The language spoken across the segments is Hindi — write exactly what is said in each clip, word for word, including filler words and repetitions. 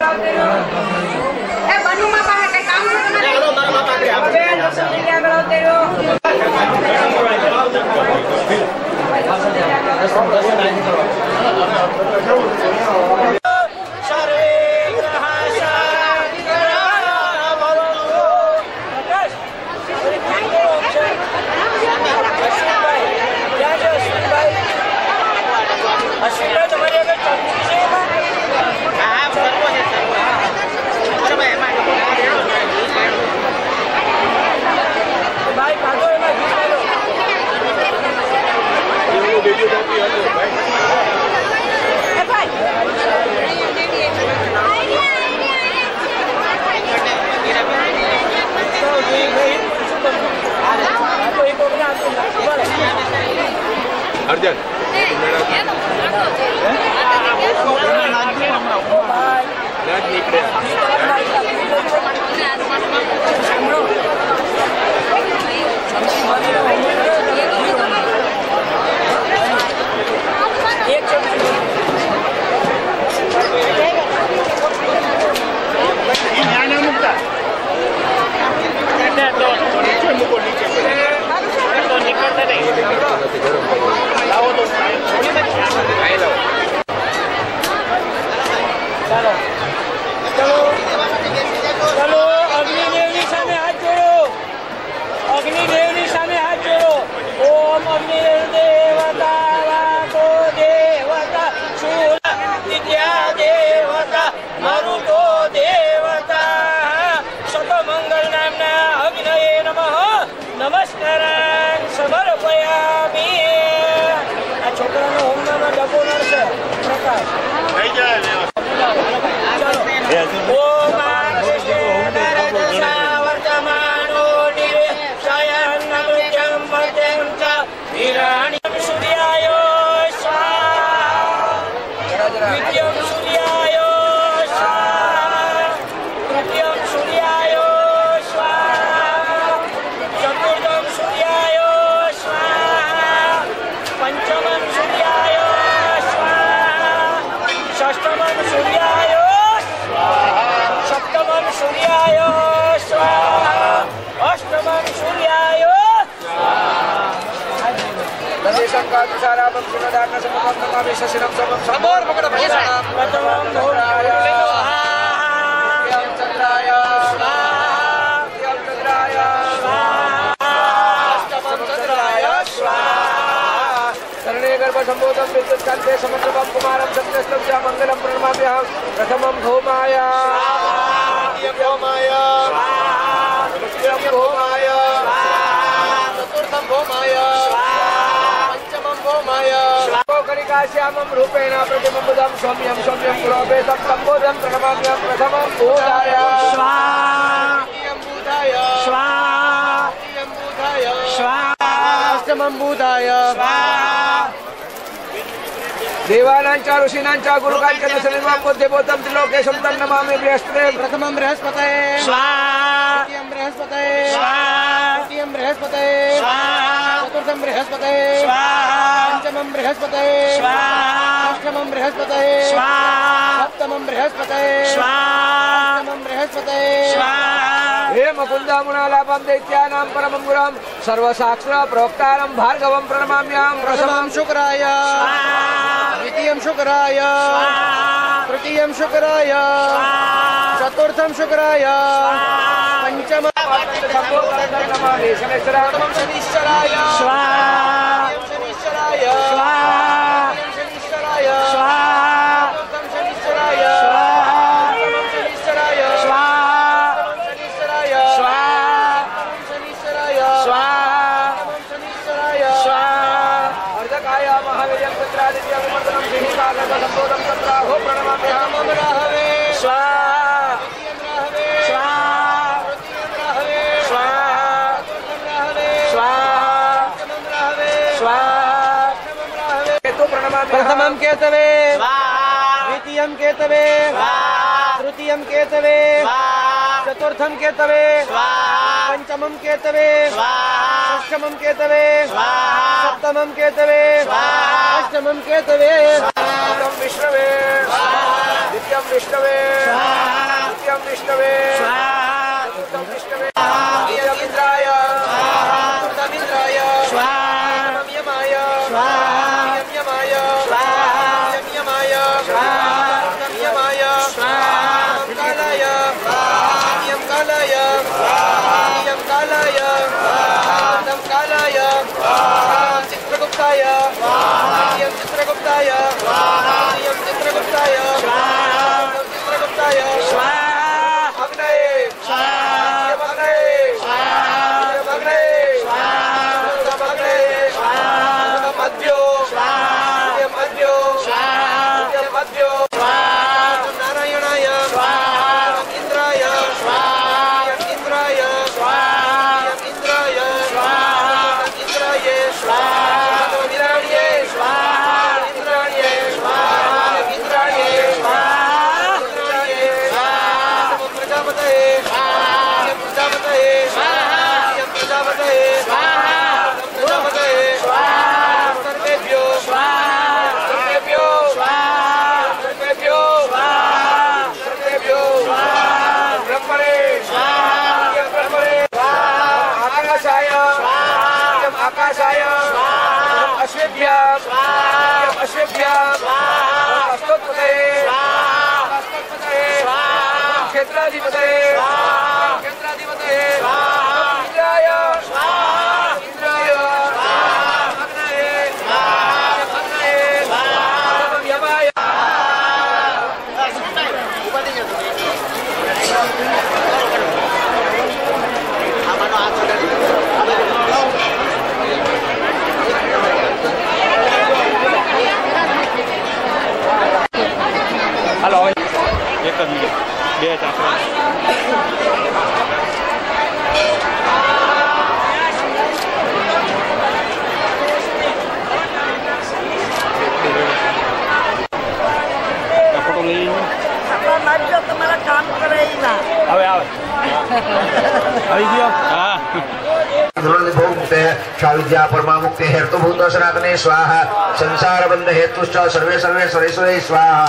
अर्जन नमस्कारान् समर्पयामि। आ छोकरानो होम नामा डबो नरसे प्रकाश થઈ જાય ચલો ઓમ वर्तमानो निरे शयन मृत्यं मत्यं च हिरण्यं सूर्याय स्वाहा विद्यं सूर्याय स्वाहा तृतीयं सूर्याय पंचमं सूर्याय स्वाहा षष्ठमं सूर्याय स्वाहा सप्तमं सूर्याय स्वाहा अष्टमं सूर्याय स्वाहा दशेशंकानुसारामं सुनदान सममं नमामि शशिनं समं समोर मकड़ भैसानां प्रथमं भूराय स्वाहा द्वितीयं चंद्राय स्वाहा तृतीयं चंद्राय स्वाहा अष्टमं चंद्राय स्वाहा शरणे गर्भ संबोधं विद्युत कांते समग्रवं कुमारं सत्यस्तव्य मंगलं प्रणमाम्यहं प्रथमं भौमाय द्वितीयं भौमाय तृतीयं भौमाय चतुर्थं भौमाय पंचमं भौमाय कलिकाश्यामं रूपेण प्रतिबिम्बुदं सौम्यं सौम्यं पुरोपेतं संबोधं प्रणमाम्यहं प्रथमं भूताय स्वाहा द्वितीयं भूताय स्वाहा तृतीयं भूताय स्वाहा अष्टमं भूताय स्वाहा देवानांचा ऋषीनांचा गुरुकांच्या दशनिर्वां बुद्धिबोधं त्रिलोकेशं तं नमामि बृहस्पते प्रथमं बृहस्पतये स्वाहा द्वितीयं बृहस्पतये स्वाहा तृतीयं बृहस्पतये स्वाहा चतुर्थं बृहस्पतये स्वाहा पंचमं बृहस्पतये स्वाहा अष्टमं बृहस्पतये स्वाहा सप्तमं बृहस्पतये स्वाहा अष्टमं बृहस्पतये स्वाहा हे मुकुन्दामुनालापं दैत्यानां परमं गुरुं सर्वशास्त्र प्रोक्तारं भार्गवं प्रणमाम्यहं प्रथमं शुक्राय द्वितीयं शुक्राय तृतीयं शुक्राय चतुर्थं शुक्राय पंचमं शनिश्चराय स्वाहा शनिश्चराय स्वाहा शनिश्चराय स्वाहा शनिश्चराय स्वाहा शनिश्चराय स्वाहा शनिश्चराय स्वाहा शनिश्चराय स्वाहा शनिश्चराय स्वाहा अर्धकाय महावीर्यं तत्रादित्यं वर्धनं श्रीकालं संबोधं तत्राहो प्रणमाम्यहं राहवे स्वाहा द्वितीयं राहवे स्वाहा तृतीयं राहवे स्वाहा चतुर्थं राहवे स्वाहा पंचमं राहवे स्वाहा अष्टमं राहवे केतु प्रणमाम्यहं प्रथमं केतवे स्वाहा द्वितीयं केतवे स्वाहा तृतीयं केतवे स्वाहा चतुर्थं केतवे स्वाहा पंचमं केतवे स्वाहा षष्ठमं केतवे स्वाहा सप्तमं केतवे स्वाहा अष्टमं केतवे स्वाहा विष्णवे स्वाहा द्वितीयं विष्णवे स्वाहा विष्णवे स्वाहा विष्णवे इयम् इंद्राय स्वाहा तम् इंद्राय स्वाहा तम् यमाय स्वाहा इयम् यमाय स्वाहा इयम् यमाय स्वाहा तम् यमाय स्वाहा तम् कालाय स्वाहा इयम् कालाय स्वाहा इयम् कालाय स्वाहा तम् कालाय स्वाहा चित्रगुप्ताय स्वाहा इयम् चित्रगुप्ताय स्वाहा इयम् चित्रगुप्ताय स्वाहा तम् चित्रगुप्ताय स्वाहा अग्नये स्वाहा इयम् अग्नये स्वाहा इयम् अग्नये स्वाहा तम् अग्नये स्वाहा तम् अद्यो स्वाहा इयम् अद्यो स्वाहा इयम् अद्यो स्वाहा तम् नारायणाय स्वाहा तम् इन्द्राय स्वाहा इयम् इन्द्राय स्वाहा इयम् इन्द्राय स्वाहा तम् इन्द्राय स्वाहा तम् इन्द्राण्ये स्वाहा इन्द्राण्ये स्वाहा इन्द्राण्ये स्वाहा इन्द्राण्ये स्वाहा तम् प्रजापतये स्वाहा इयम् प्रजापतये स्वाहा इयम् प्रजापतये स्वाहा तम् प्रजापतये स्वाहा सर्वेभ्यो स्वाहा सर्वेभ्यो स्वाहा सर्वेभ्यो स्वाहा सर्वेभ्यो स्वाहा ब्रह्मणे स्वाहा इयम् ब्रह्मणे स्वाहा आकाशाय स्वाहा इयम् आकाशाय स्वाहा अश्वेभ्यः स्वाहा इयम् अश्वेभ्यः स्वाहा अस्तोत्पतये स्वाहा अस्तोत्पतये स्वाहा क्षेत्राधिपतये स्वाहा क्षेत्राधिपतये स्वाहा इंद्राय स्वाहा इंद्राय स्वाहा अग्नये स्वाहा अग्नये स्वाहा तम् यमाय हेलो एक कर दीजिए बे चार फोटो ले मारજો તમારા કામ કરે ના હવે આવે આવી ગયો હા मुक्ते विद्या परमा मुक्ति हेतु भूत सनातने स्वाहा संसार बंध हेतुश्च सर्वे सर्वे सुरेश्वरे स्वाहा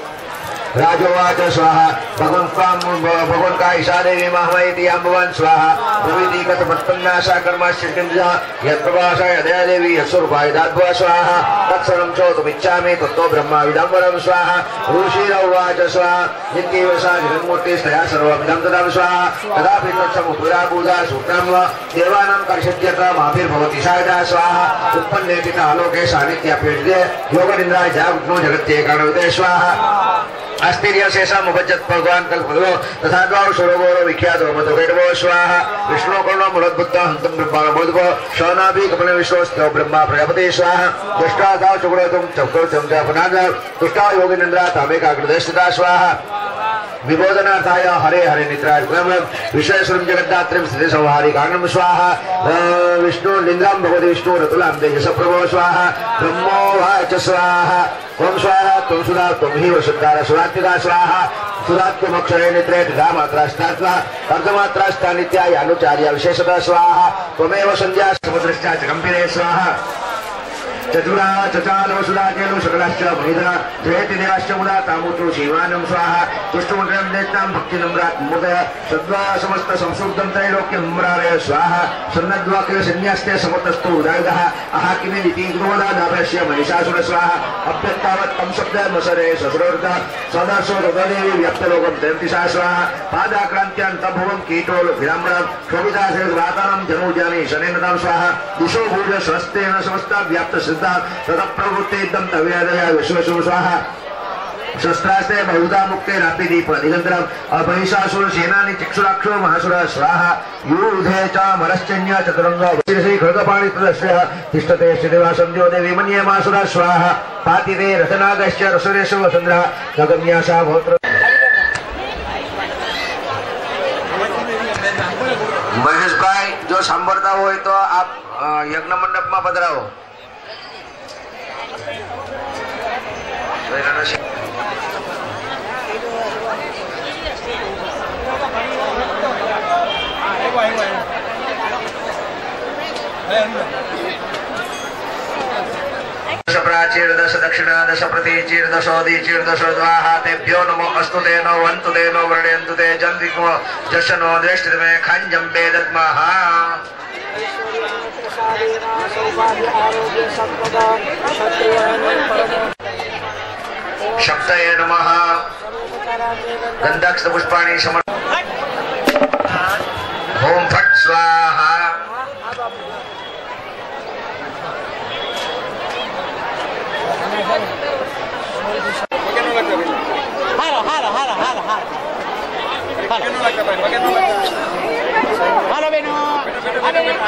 राजोवाच स्वाहा भगवन् स्वाम भगवन् का ईशा देवी महामयति अम्बवान् स्वाहा प्रवीति कथ मत्पन्नाशा कर्माश्चिकिंजा यत्प्रभाषा यदया देवी यत्स्वरूपाय दाद्वा स्वाहा तत्सर्वं चोतुमिच्छामि तत्तो ब्रह्मा विदम्बरं स्वाहा ऋषिरवाच स्वाहा नित्यवसा जगन्मूर्तिस्तया सर्वमिदं ददामि स्वाहा तदापि तत्समुपरा पूजा सूत्रं वा देवानां कर्षत्यत माभिर्भवति सायदा स्वाहा उत्पन्ने पिता आलोके सानिध्याप्येषे योगनिन्द्राय जागृतो जगत्येकाणविदे स्वाहा अस्थिर्य शेषम उपजत भगवान कल्पलो तथा द्वार सुरगोरो विख्यातो मधुकेटवो स्वाहा विष्णु कर्णो मूलद्भुत हंतम ब्रह्मा बोधवो शौनाभि कपल विश्वस्तो ब्रह्मा प्रजापति स्वाहा दुष्टा दाव चुगड़ोतुम चक्रो चमजा पुनादा दुष्टा योगिनेन्द्रा तामे काकृदेशिता स्वाहा विबोधनार्थाय हरे हरे निद्राय विश्वेश्वरं जगद्धात्रीं स्थिति संहारी कारणं स्वाहा विष्णु लिंगं भगवति विष्णु रतुलां तेजस प्रभो स्वाहा ब्रह्मोवाच स्वाहा ओम स्वाहा त्वं सुधा त्वं हि वसुधार सुरात्मिका स्वाहा सुधात्मक्षरे निद्रे तथा मात्रास्तात्वा अर्धमात्रास्ता नित्याय अनुचार्य विशेषतः स्वाहा त्वमेव संध्या समुद्रश्च गंभीरे स्वाहा चतुरा चचाल वसुधा केलु सकलाश्च मुनिधरा जयति देवाश्च मुदा तामुतु शिवानं स्वाहा तुष्टुमण्डलं देतां भक्तिनम्रात् मुदय सद्वा समस्त संशुद्धं त्रैलोक्यं मुरारय स्वाहा सन्नद्वाक्य सन्न्यास्ते समतस्तु उदायुधः अहाकिमे नीति गुणवदा नाभस्य महिषासुर स्वाहा अभ्यत्तावत् तं शब्दमसरे ससुरवृता सदासो तदेवी व्यक्तलोकं जयन्ति सा स्वाहा पादाक्रान्त्यान्तभुवं कीटोल विराम्रां शोभितासे वातानं जनूजानि शनेनतां स्वाहा दिशो भूज स्वस्तेन समस्ता व्याप्त तथा प्रवृत्ति दंतव्यादया विश्वसु स्वाहा शस्त्रास्ते बहुधा मुक्ते रापिदीप निरंतरम महिषासुर सेनानि चक्षुराक्षो महासुर स्वाहा यूधे च मरश्चन्य चतुरंग श्री खड्गपाणि तदस्य तिष्ठते श्रीनिवासं ज्यो देवी मन्ये महासुर स्वाहा पातिते रतनागश्च रसुरेश वसुंधरा गगम्यासा भोत्र महेश भाई जो सांभरता हो तो आप यज्ञ मंडप में पधराओ चीर्दश दक्षिणा दश प्रति चीर्दशोदि चीर्दश स्वाहा तेभ्यो नमो अस्तु ते नो वन्तु ते नो वर्णयन्तु ते जन्विको जशनो दृष्टि में खंजं वेदत्मः शक्तये नमः गंधाक्ष पुष्पाणि समर्पयामि ओम फट् स्वाहा Halo, halo, halo, halo, halo. Halo, Beno. Halo, Beno.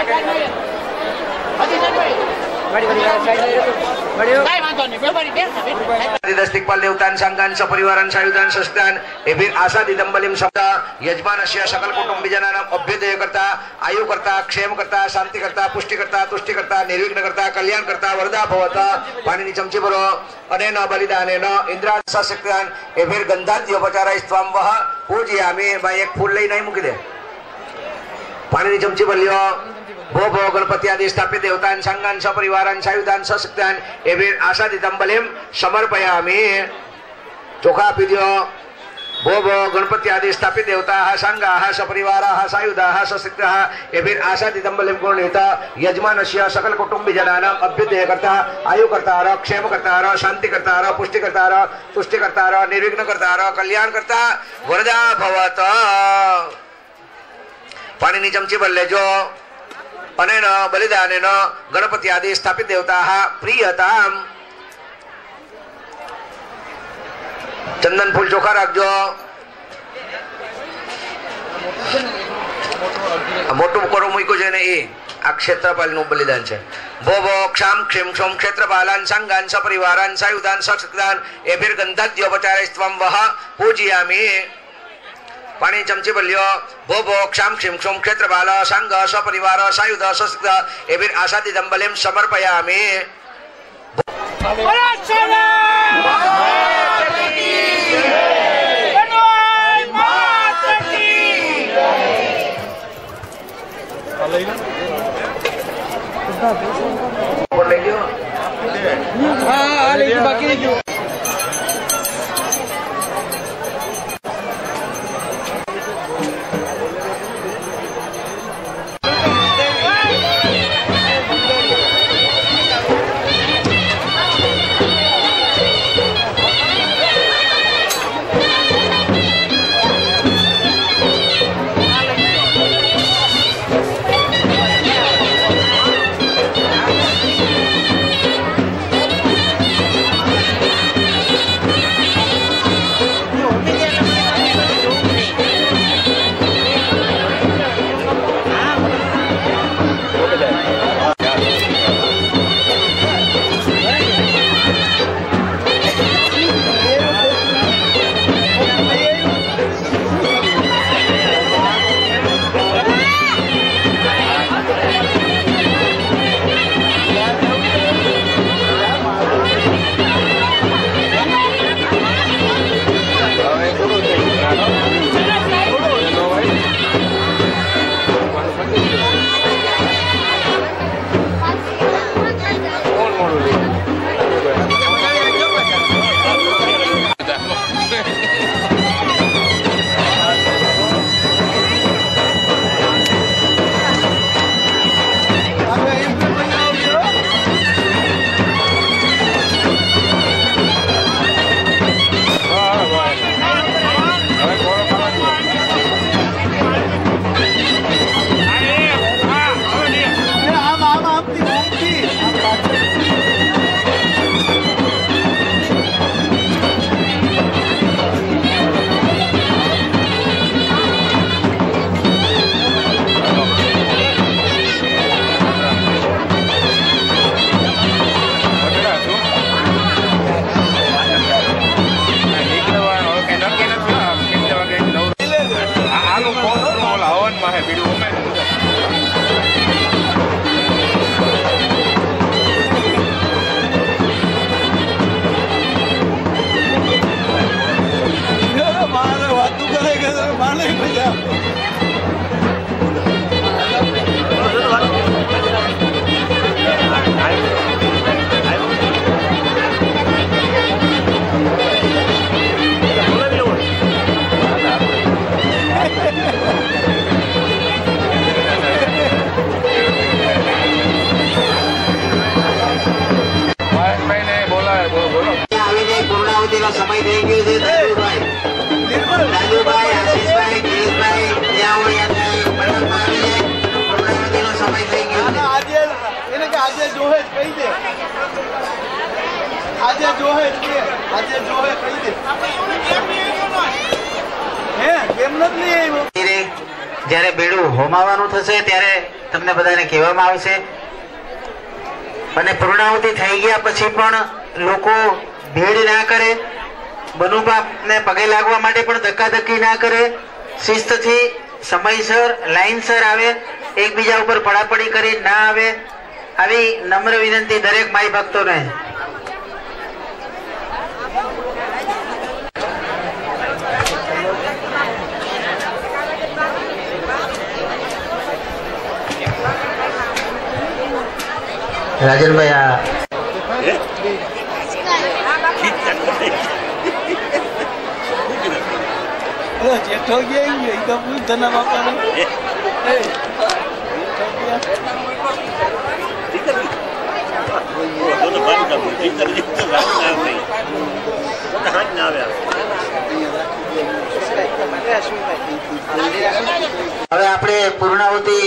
दिक्पाल देवतान संघान सपरिवारान सायुधान सस्तान एभिर आशा दिदंबलिम शब्द यजमानस्य सकल कुटुंबीजनानां अभ्युदय करता आयु करता क्षेम करता शांति करता पुष्टि करता तुष्टि करता निर्विघ्न करता कल्याण करता वरदा भवता पाणिनि चमची बरो अनेन बलिदानेन इंद्रासा शक्तान एभिर गंधाद्योपचार स्वाम वह पूजयामि भाई एक फूल लई नहीं मुकी दे पाणिनि चमची बलियो भो भो गणपति आदि स्थापित देवतान संघान सपरिवारान सायुधान सशक्तान एभिर आशादिदंबलिम समर्पयामि चोखा पीदियो भो भो गणपति आदि स्थापित देवताः संघाः सपरिवाराः सायुधाः सशक्ताः एभिर आशादिदंबलिम गुणित यजमानस्य सकल कुटुंबीजनानां अभ्युदयकर्ता आयुकर्तार क्षेमकर्तार शांतिकर्तार पुष्टिकर्तार तुष्टिकर्तार निर्विघ्नकर्तार कल्याणकर्ता वरदा भवत पाणिनि चमची बल्ले जो अनेन बलिदानेन गणपति आदि स्थापित देवताः प्रियताम चंदन फूल चोखा रखजो मोटू करो मुईको जेने ई आ क्षेत्रपाल नु बलिदान छे भो भो क्षाम क्षीम क्षोम क्षेत्रपालान संघान सपरिवारान सायुधान सशक्तान एभिर गंधाद्योपचार स्वम वह पूजयामि पाणी चमची बल्यो भो भो क्षाम क्षीम क्षोम क्षेत्रपाल संघ सपरिवार सायुध सशक्त एभिर आशादिदंबलिम समर्पयामि આજે જો હે આજે જો હે કહી દે હે કેમ નથી આવ્યો જ્યારે બેડું હોમાવાનું થશે ત્યારે તમને બધાને કહેવામાં આવશે અને પૂર્ણાહુતિ થઈ ગયા પછી પણ લોકો ભીડ ના કરે બનુબાપને પગે લાગવા માટે પણ ધક્કાધક્કી ના કરે શિસ્તથી સમયસર લાઈનસર આવે એકબીજા ઉપર પડાપડી કરી ના આવે આવી નમ્ર વિનંતી દરેક માઈ ભક્તોને રાજનભાઈ આ જેઠો ગયા તો ધના બાપા હવે આપણે પૂર્ણાહુતિ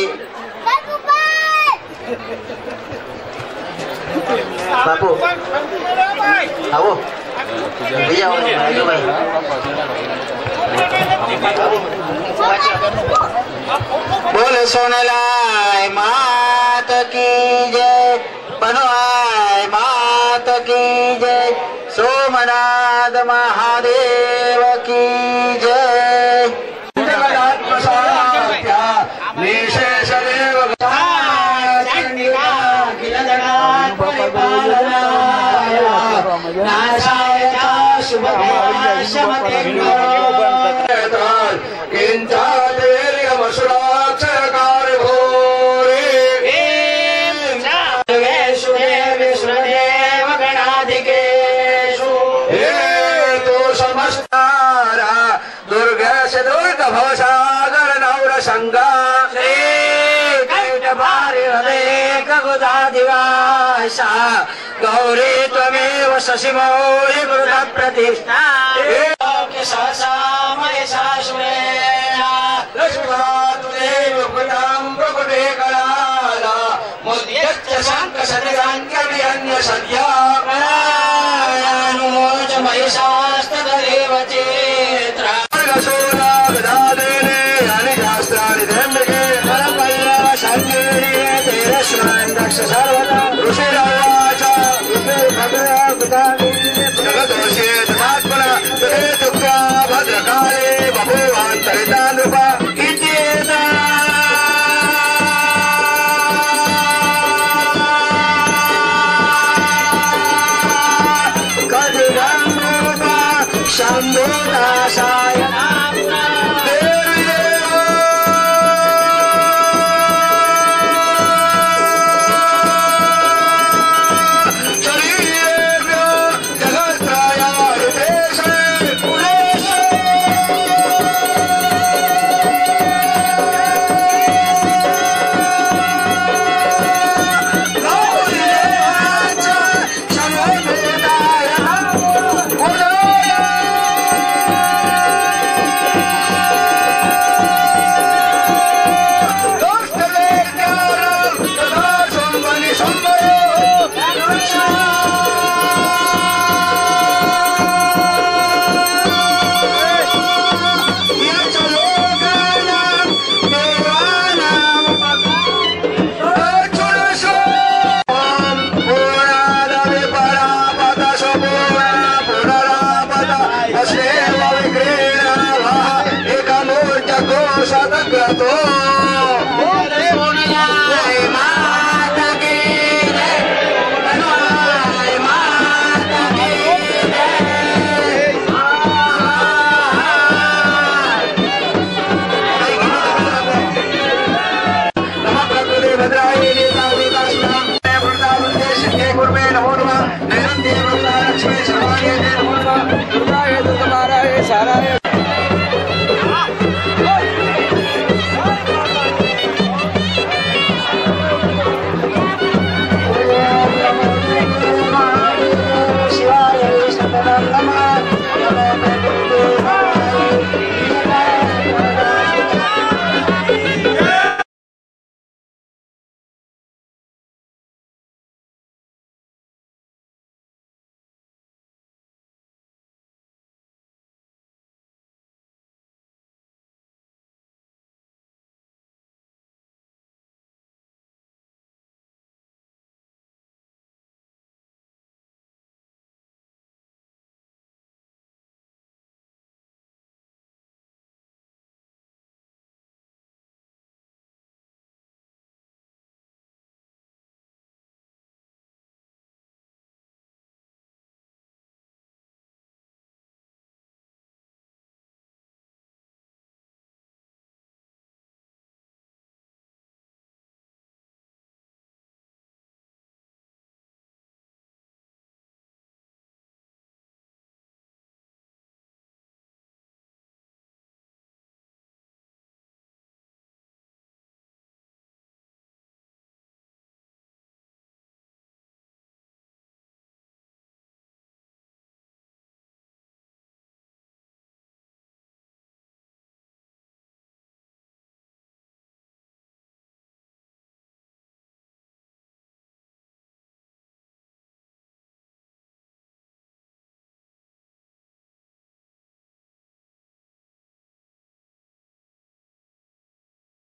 બાપુ આવો બીજા બોલ સોનલાય માત કી જય બનવાય માત કી જય સોમનાથ મહાદેવ કી જય भवसागर नौर संगा श्री कैट भारी हृदय कगुदादिवासा गौरी त्वमेव शशिमौलि गुरुना प्रतिष्ठा सहसा महेशा सुरेणा लक्ष्मीदेव कृतं प्रकुटे कलाला मुद्यश्च शङ्ख सदिगन्यन्य सद्या अनुमोच महिषास्तदेव चेत्रा भद्रकाले बभूवान्तरितानुपा